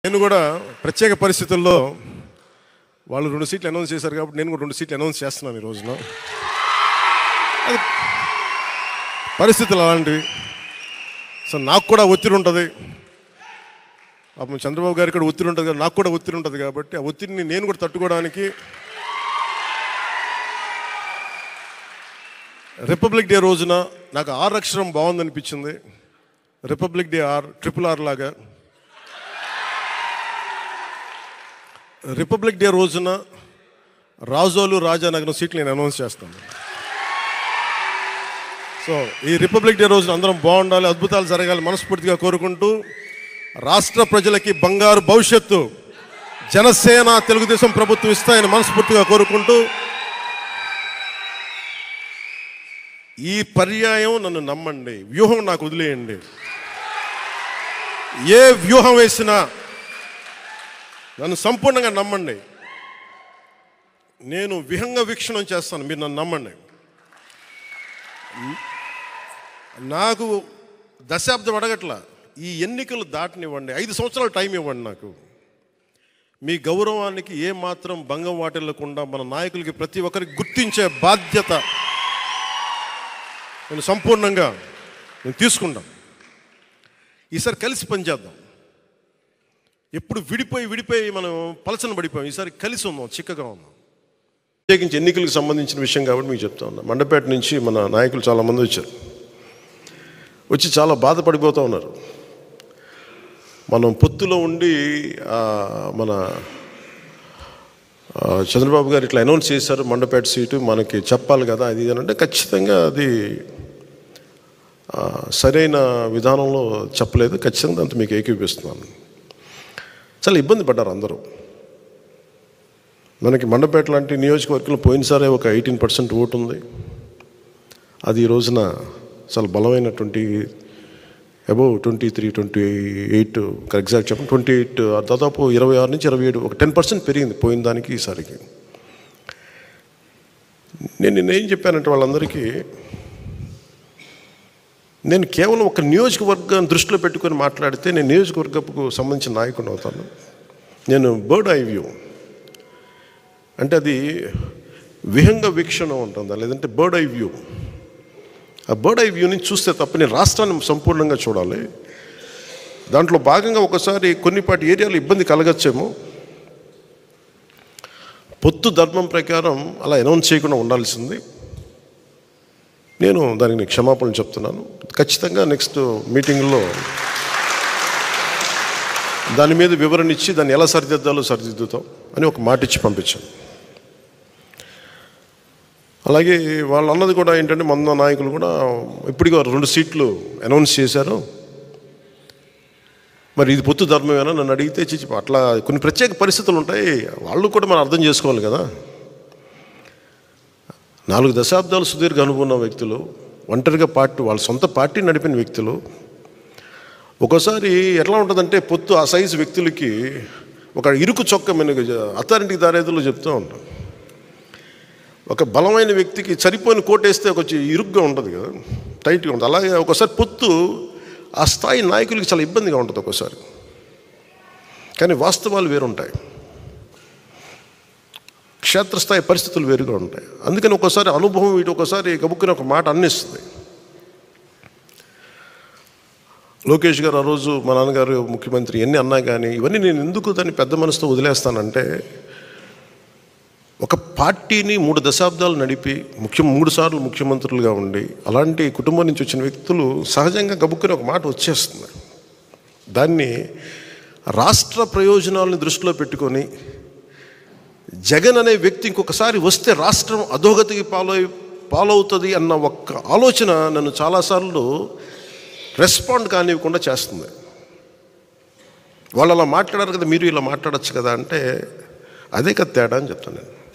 నేను కూడా ప్రత్యేక పరిస్థితుల్లో వాళ్ళు 2 సీట్లు అనౌన్స్ చేశారు కాబట్టి నేను కూడా 2 సీట్లు అనౌన్స్ చేస్తున్నాను ఈ రోజున. అది పరిస్థితులు అలాంటివి. సో నాకు కూడా ఒత్తిడి ఉంటుంది, పాపం చంద్రబాబు గారికి కూడా ఒత్తిడి ఉంటుంది, నాకు కూడా ఒత్తిడి ఉంటుంది. కాబట్టి ఆ ఒత్తిడిని నేను కూడా తట్టుకోవడానికి రిపబ్లిక్ డే రోజున నాకు R అక్షరం బాగుందనిపించింది. రిపబ్లిక్ డే RRR లాగా రిపబ్లిక్ డే రోజున రాజోలు రాజానగరం సీట్లు నేను అనౌన్స్ చేస్తాను. సో ఈ రిపబ్లిక్ డే రోజున అందరం బాగుండాలి, అద్భుతాలు జరగాలి మనస్ఫూర్తిగా కోరుకుంటూ, రాష్ట్ర ప్రజలకి బంగారు భవిష్యత్తు జనసేన తెలుగుదేశం ప్రభుత్వం ఇస్తాయని మనస్ఫూర్తిగా కోరుకుంటూ, ఈ పర్యాయం నన్ను నమ్మండి, వ్యూహం నాకు వదిలేయండి. ఏ వ్యూహం వేసినా నన్ను సంపూర్ణంగా నమ్మండి. నేను విహంగ వీక్షణం చేస్తాను, మీరు నన్ను నమ్మండి. నాకు దశాబ్దం అడగట్లా, ఈ ఎన్నికలు దాటనివ్వండి, 5 సంవత్సరాలు టైం ఇవ్వండి. నాకు మీ గౌరవానికి ఏమాత్రం భంగం వాటిల్లకుండా మన నాయకులకి ప్రతి ఒక్కరికి గుర్తించే బాధ్యత నేను సంపూర్ణంగా తీసుకుంటాను. ఈసారి కలిసి పనిచేద్దాం. ఎప్పుడు విడిపోయి మనం పలచన పడిపోయాం. ఈసారి కలిసి ఉందాం, చిక్కగా ఉందాం. ప్రత్యేకించి ఎన్నికలకు సంబంధించిన విషయం కాబట్టి మీకు చెప్తా ఉన్నా. మండపేట నుంచి మన నాయకులు చాలామంది వచ్చి చాలా బాధపడిపోతూ ఉన్నారు. మనం పొత్తులో ఉండి మన చంద్రబాబు గారు ఇట్లా అనౌన్స్ చేశారు, మండపేట సీటు మనకి చెప్పాలి కదా అది ఇది అంటే, ఖచ్చితంగా అది సరైన విధానంలో చెప్పలేదు. ఖచ్చితంగా అంత మీకు ఏకీపిస్తున్నాను. చాలా ఇబ్బంది పడ్డారు అందరూ. మనకి మండపేట లాంటి నియోజకవర్గంలో పోయినసారే ఒక 18% ఓటు ఉంది. అది ఈ రోజున చాలా బలమైనటువంటి అబౌవ్ 23, 28 ఎగ్జాక్ట్ చెప్పండి 28, దాదాపు 26 నుంచి 27, ఒక 10% పెరిగింది పోయిన దానికి ఈసారికి. నేనేం చెప్పానంటే వాళ్ళందరికీ, నేను కేవలం ఒక నియోజకవర్గాన్ని దృష్టిలో పెట్టుకొని మాట్లాడితే నేను నియోజకవర్గపు సంబంధించిన నాయకుడు అవుతాను. నేను బర్డ్ ఐ వ్యూ అంటే అది విహంగ వీక్షణ ఉంటుందా, లేదంటే బర్డ్ ఐ వ్యూ. ఆ బర్డ్ ఐ వ్యూ నుంచి చూస్తే తప్ప నేను రాష్ట్రాన్ని సంపూర్ణంగా చూడాలి. దాంట్లో భాగంగా ఒకసారి కొన్నిపాటి ఏరియాలో ఇబ్బంది కలగచ్చేమో. పొత్తు ధర్మం ప్రకారం అలా అనౌన్స్ చేయకుండా ఉండాల్సింది. నేను దానికి క్షమాపణలు చెప్తున్నాను. ఖచ్చితంగా నెక్స్ట్ మీటింగ్లో దాని మీద వివరణ ఇచ్చి దాన్ని ఎలా సరిదిద్దాలో సరిదిద్దుతాం అని ఒక మాట ఇచ్చి పంపించాను. అలాగే వాళ్ళు అన్నది కూడా ఏంటంటే, మన నాయకులు కూడా ఇప్పటికీ 2 సీట్లు అనౌన్స్ చేశారు, మరి ఇది పొత్తు ధర్మమేనా నన్ను అడిగితే అట్లా కొన్ని ప్రత్యేక పరిస్థితులు ఉంటాయి, వాళ్ళు కూడా మనం అర్థం చేసుకోవాలి కదా. 4 దశాబ్దాలు సుదీర్ఘ అనుభవం ఉన్న వ్యక్తులు, ఒంటరిగా వాళ్ళ సొంత పార్టీ నడిపిన వ్యక్తులు. ఒక్కోసారి ఎట్లా ఉంటుందంటే, పొత్తు ఆ సైజు వ్యక్తులకి ఒక ఇరుకు చొక్క అథారిటీకి దారేదిలో చెప్తూ ఉంటాం. ఒక బలమైన వ్యక్తికి సరిపోయిన కోటేస్తే కొంచెం ఇరుగ్గా ఉంటుంది కదా, టైట్గా ఉంటుంది. అలాగే ఒకసారి పొత్తు ఆ స్థాయి నాయకులకి చాలా ఇబ్బందిగా ఉంటుంది ఒక్కోసారి. కానీ వాస్తవాలు వేరుంటాయి, క్షేత్రస్థాయి పరిస్థితులు వేరుగా ఉంటాయి. అందుకని ఒక్కోసారి అనుభవం వీటి ఒకసారి గబుక్కుని ఒక మాట అన్నిస్తుంది. లోకేష్ గారు ఆ రోజు మా నాన్నగారు ముఖ్యమంత్రి ఎన్ని అన్నా కానీ ఇవన్నీ నేను ఎందుకు దాన్ని పెద్ద మనసుతో వదిలేస్తానంటే, ఒక పార్టీని 3 దశాబ్దాలు నడిపి 3 సార్లు ముఖ్యమంత్రులుగా ఉండి అలాంటి కుటుంబం నుంచి వచ్చిన వ్యక్తులు సహజంగా గబుక్కుని ఒక మాట వచ్చేస్తుంది. దాన్ని రాష్ట్ర ప్రయోజనాలను దృష్టిలో పెట్టుకొని జగన్ అనే వ్యక్తి ఇంకొకసారి వస్తే రాష్ట్రం అధోగతికి పాలవుతుంది అన్న ఒక్క ఆలోచన నన్ను చాలాసార్లు రెస్పాండ్ కానివ్వకుండా చేస్తుంది. వాళ్ళు అలా మాట్లాడారు కదా, మీరు ఇలా మాట్లాడచ్చు కదా అంటే అదే కదా తేడా అని చెప్తాను నేను.